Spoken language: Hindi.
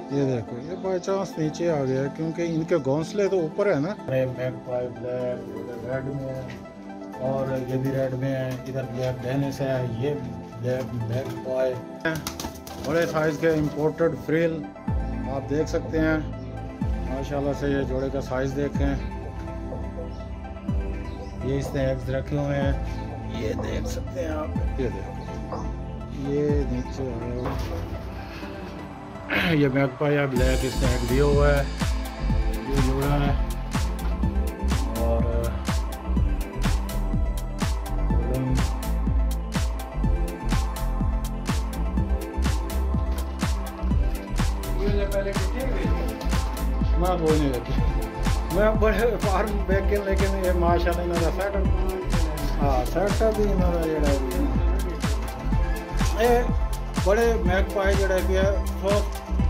ये देखो, ये बाई चांस नीचे आ गया क्योंकि इनके घोंसले तो ऊपर है ना। मैगपाई ब्लैक रेड में है और ये भी रेड में है। इधर ब्लैक डेनिस है, ये ब्लैक मैगपाई। बड़े साइज के इंपोर्टेड फ्रिल आप देख सकते हैं। माशाल्लाह से ये जोड़े का साइज देखें। ये इसने एग्स रखे हुए हैं, ये देख सकते हैं आप। ये देखो, ये नीचे आया, ये मैगपाई है ब्लैक, इसने एग दिया हुआ है। ये जोड़ा है और मैं वो नहीं लगी, मैं बड़े फार्म देख के, लेकिन ये माशाल्लाह इन्होंने सेटअप, हाँ सेटअप भी इन्होंने जेड़ा भी ये बड़े मैगपाई जेड़ा कि है